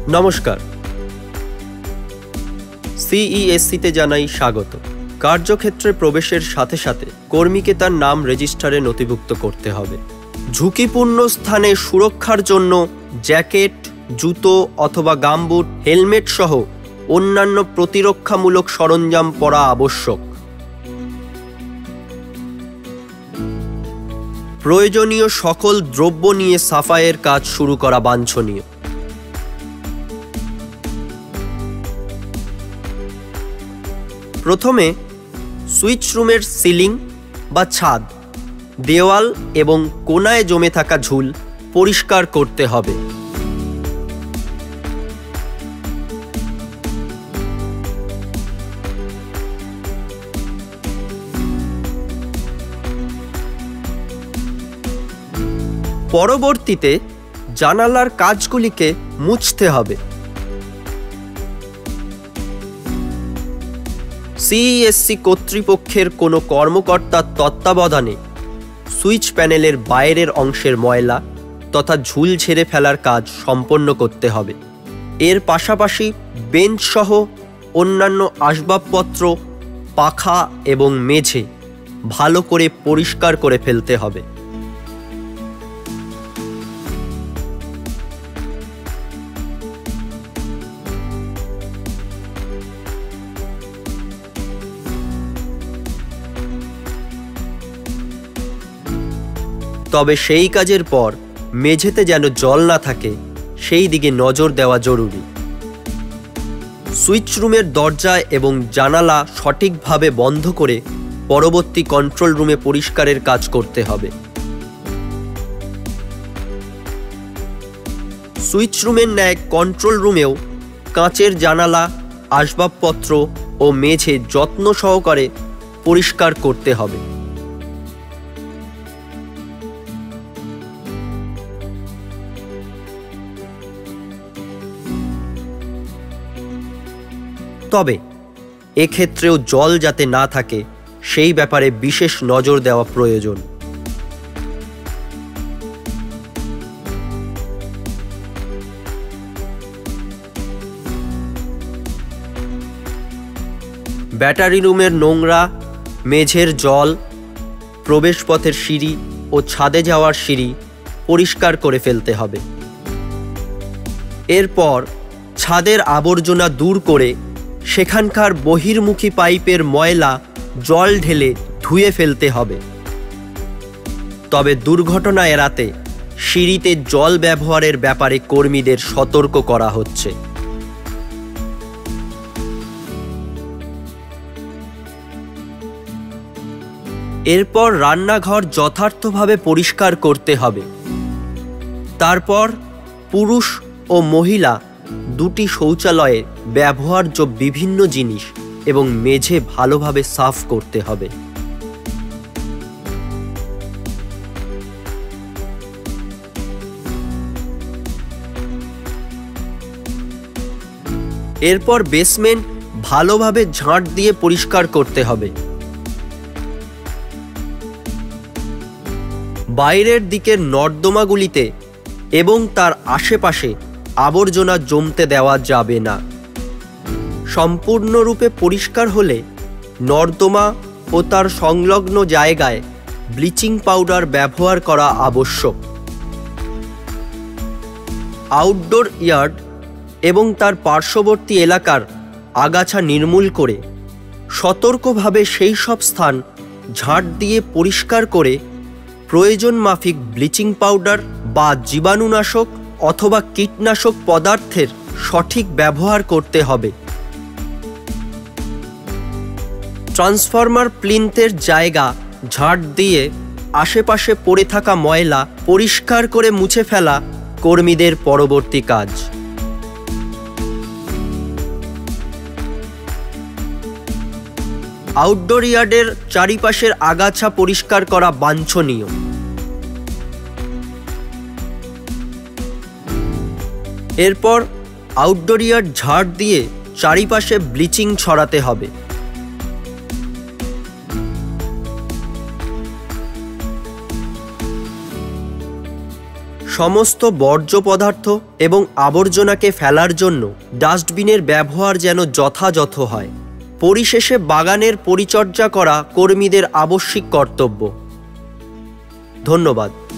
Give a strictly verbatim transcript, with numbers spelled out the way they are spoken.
নমস্কার, সিইএসসিতে জানাই স্বাগত। কার্যক্ষেত্রে প্রবেশের সাথে সাথে কর্মীকে তার নাম রেজিস্টারে নথিভুক্ত করতে হবে। ঝুঁকিপূর্ণ স্থানে সুরক্ষার জন্য জ্যাকেট, জুতো অথবা গামবুট, হেলমেট সহ অন্যান্য প্রতিরক্ষামূলক সরঞ্জাম পরা আবশ্যক। প্রয়োজনীয় সকল দ্রব্য নিয়ে সাফাইয়ের কাজ শুরু করা বাঞ্ছনীয়। প্রথমে সুইচ রুমের সিলিং বা ছাদ, দেওয়াল এবং কোণায় জমে থাকা ঝুল পরিষ্কার করতে হবে। পরবর্তীতে জানালার কাজগুলিকে মুছতে হবে। সিইএসসি কর্তৃপক্ষের কোনো কর্মকর্তার তত্ত্বাবধানে সুইচ প্যানেলের বাইরের অংশের ময়লা তথা ঝুল ঝেড়ে ফেলার কাজ সম্পন্ন করতে হবে। এর পাশাপাশি বেঞ্চ সহ অন্যান্য আসবাবপত্র, পাখা এবং মেঝে ভালো করে পরিষ্কার করে ফেলতে হবে। তবে সেই কাজের পর মেঝেতে যেন জল না থাকে সেই দিকে নজর দেওয়া জরুরি। সুইচ রুমের দরজা এবং জানালা সঠিকভাবে বন্ধ করে পরবর্তী কন্ট্রোল রুমে পরিষ্কারের কাজ করতে হবে। সুইচ রুমের ন্যায় কন্ট্রোল রুমেও কাঁচের জানালা, আসবাবপত্র ও মেঝে যত্ন সহকারে পরিষ্কার করতে হবে। তবে এক্ষেত্রেও জল যাতে না থাকে সেই ব্যাপারে বিশেষ নজর দেওয়া প্রয়োজন। ব্যাটারি রুমের নোংরা, মেঝের জল, প্রবেশপথের সিঁড়ি ও ছাদে যাওয়ার সিঁড়ি পরিষ্কার করে ফেলতে হবে। এরপর ছাদের আবর্জনা দূর করে সেখানকার বহির্মুখী পাইপের ময়লা জল ঢেলে ধুয়ে ফেলতে হবে। তবে দুর্ঘটনা এড়াতে সিঁড়িতে জল ব্যবহারের ব্যাপারে কর্মীদের সতর্ক করা হচ্ছে। এরপর রান্নাঘর যথার্থভাবে পরিষ্কার করতে হবে। তারপর পুরুষ ও মহিলা দুটি শৌচালয়ে ব্যবহার্য বিভিন্ন জিনিস এবং মেঝে ভালোভাবে সাফ করতে হবে। এরপর বেসমেন্ট ভালোভাবে ঝাঁট দিয়ে পরিষ্কার করতে হবে। বাইরের দিকের নর্দমাগুলিতে এবং তার আশেপাশে আবর্জনা জমতে দেওয়া যাবে না। সম্পূর্ণরূপে পরিষ্কার হলে নর্দমা ও তার সংলগ্ন জায়গায় ব্লিচিং পাউডার ব্যবহার করা আবশ্যক। আউটডোর ইয়ার্ড এবং তার পার্শ্ববর্তী এলাকার আগাছা নির্মূল করে সতর্কভাবে সেই সব স্থান ঝাঁট দিয়ে পরিষ্কার করে প্রয়োজন মাফিক ব্লিচিং পাউডার বা জীবাণুনাশক অথবা কীটনাশক পদার্থের সঠিক ব্যবহার করতে হবে। ট্রান্সফরমার প্লিন্থের জায়গা ঝাঁট দিয়ে আশেপাশে পড়ে থাকা ময়লা পরিষ্কার করে মুছে ফেলা কর্মীদের পরবর্তী কাজ। আউটডোর ইয়ার্ডের চারিপাশের আগাছা পরিষ্কার করা বাঞ্ছনীয়। এরপর আউটডোর ইয়ার্ড ঝাড় দিয়ে চারিপাশে ব্লিচিং ছড়াতে হবে। সমস্ত বর্জ্য পদার্থ এবং আবর্জনাকে ফেলার জন্য ডাস্টবিনের ব্যবহার যেন যথাযথ হয়। পরিশেষে বাগানের পরিচর্যা করা কর্মীদের আবশ্যিক কর্তব্য। ধন্যবাদ।